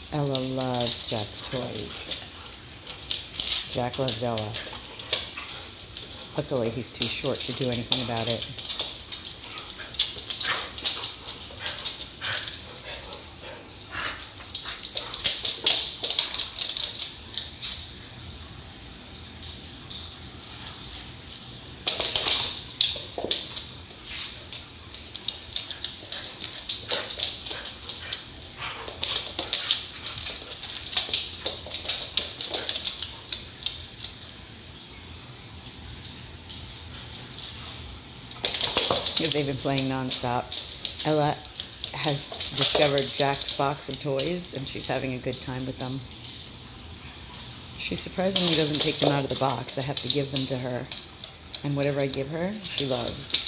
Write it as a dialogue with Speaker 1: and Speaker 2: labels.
Speaker 1: Ella loves Jack's toys. Jack loves Ella. Luckily, he's too short to do anything about it. They've been playing nonstop. Ella has discovered Jack's box of toys, and she's having a good time with them. She surprisingly doesn't take them out of the box. I have to give them to her. And whatever I give her, she loves.